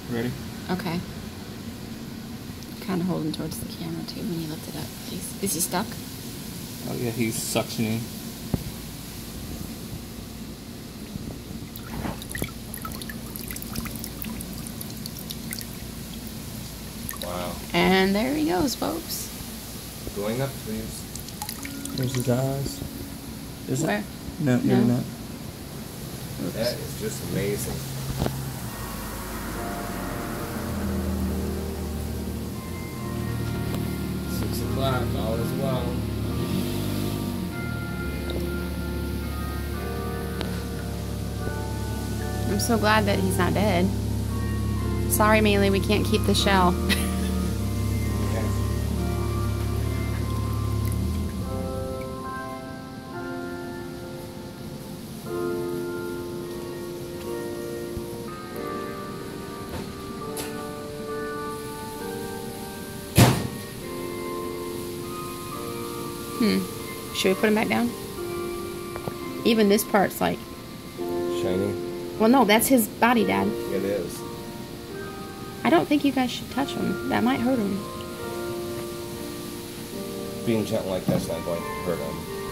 Ready? Okay. Kind of hold him towards the camera too when you lift it up, please. Is he stuck? Oh yeah, he's suctioning. Wow. And there he goes, folks. Going up, please. There's his eyes. Is Where? it? No, maybe not. Oops. That is just amazing. 6 o'clock, all is well. I'm so glad that he's not dead. Sorry, Maylee, we can't keep the shell. Should we put him back down? Even this part's like... Shiny? Well, no, that's his body, Dad. It is. I don't think you guys should touch him. That might hurt him. Being gentle like that's not going to hurt him.